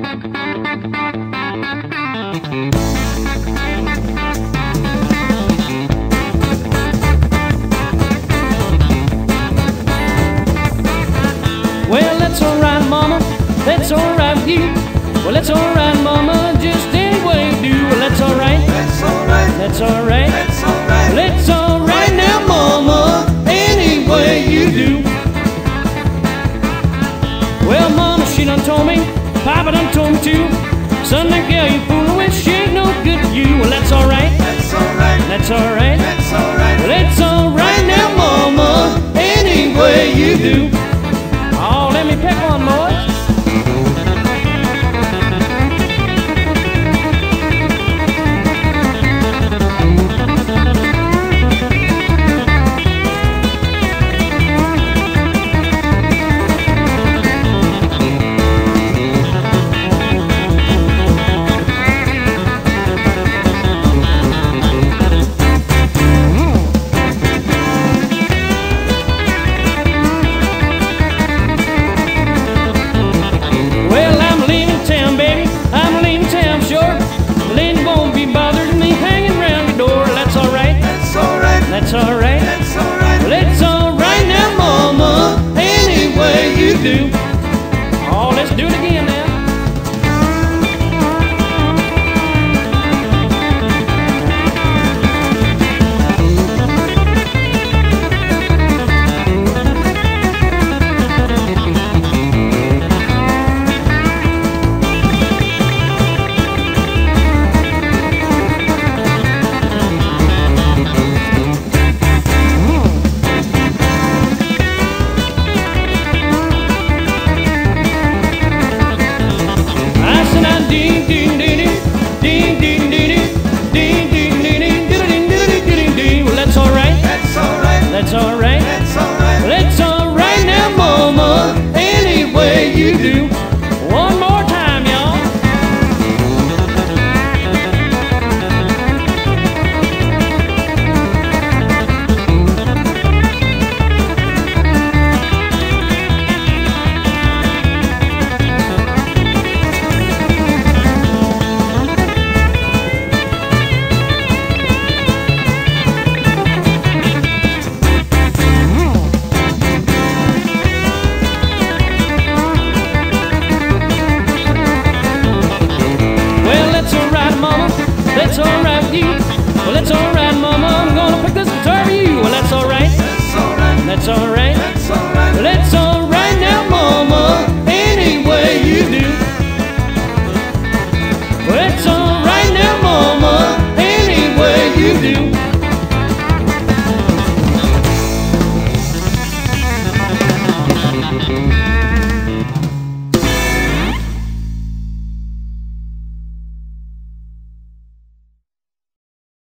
Well, that's alright, mama, that's alright with you. Well, that's alright, mama, just any way you do. Well, that's alright, That's alright, that's alright. that's alright. Well, it's alright now, mama, any way you do. Well, mama, she done told me, papa done told me too. Son, that girl you fooling with, she ain't no good to you. Well, that's alright, That's alright, that's alright. that's alright. Well, it's alright now, mama, any way you do. Oh, let me pick one, boys. Well, I'm leaving town, baby. I'm leaving town, sure. Lady won't be bothered me hanging around your door. That's alright, That's alright, that's alright. that's alright. Well, it's alright now, mama, any way you do. Oh, let's do it again now. I said I ding ding ding ding ding ding ding ding ding ding ding ding ding ding ding. Well, that's alright, That's alright, that's alright. that's alright. Well, it's alright now, mama, any way you do. One more time, y'all. Well, that's alright, mama, that's alright with you. Well, that's alright, mama, I'm gonna pick this guitar for you. Well, that's alright, That's alright, that's alright.